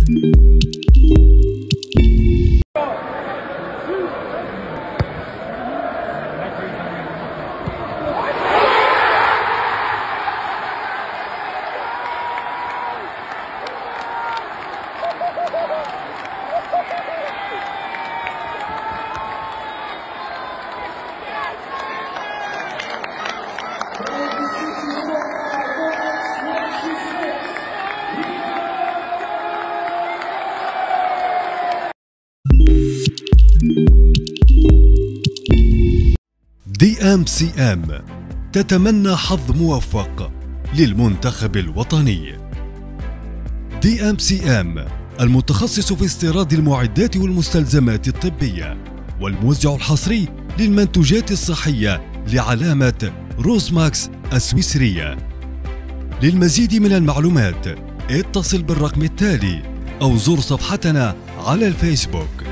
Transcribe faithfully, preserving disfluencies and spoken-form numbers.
دي ام سي ام تتمنى حظ موفق للمنتخب الوطني. دي ام سي ام المتخصص في استيراد المعدات والمستلزمات الطبية والموزع الحصري للمنتوجات الصحية لعلامة روزماكس السويسرية. للمزيد من المعلومات اتصل بالرقم التالي أو زور صفحتنا على الفيسبوك.